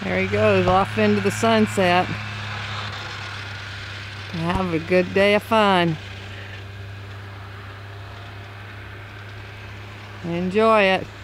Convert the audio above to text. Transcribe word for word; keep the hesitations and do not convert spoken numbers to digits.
There he goes, off into the sunset. Have a good day of fun. Enjoy it.